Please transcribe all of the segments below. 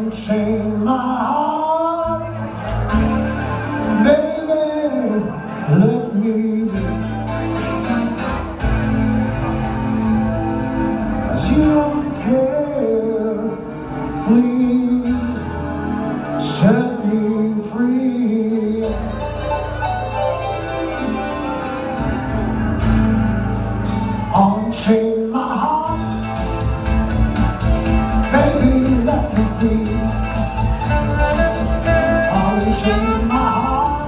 Unchain my heart, baby, let me be. 'Cause you don't care, please set me free. Unchain my heart, baby, let me be. Unchain my heart,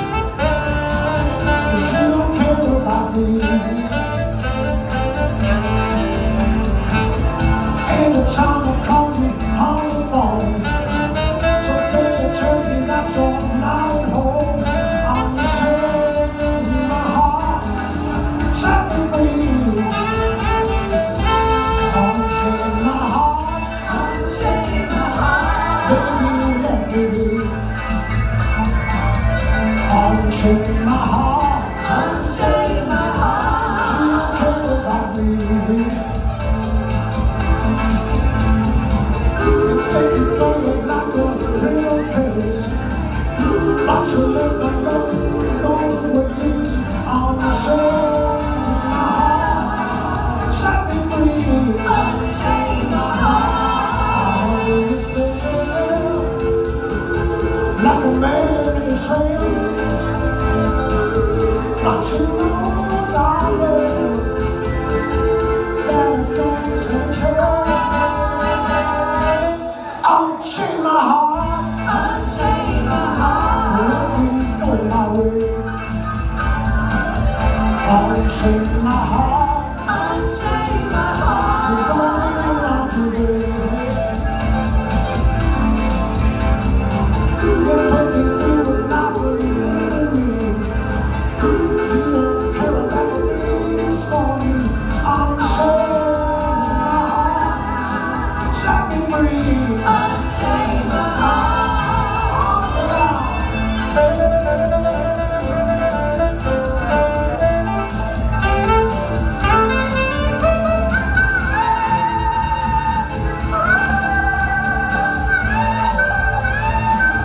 'cause you don't care about me. Anytime I call you on the phone, so baby, tells me that you're not at home. Unchain my heart, set me free. Unchain my heart, baby, let me be. Unchain my heart, you don't care about me. You think you throw it like a pillowcase, but you let my love go to waste. Unchain my heart, set me free. Unchain my heart. Like a man in his hand, but you know, darling, that it goes and turns. Unchain my heart, Unchain my heart. let me go my way. Unchain my heart, Unchain my you're heart. going out today. You put me through and not believe me. You don't care about the things for me. Unchain my heart, set me free. Unchain my heart.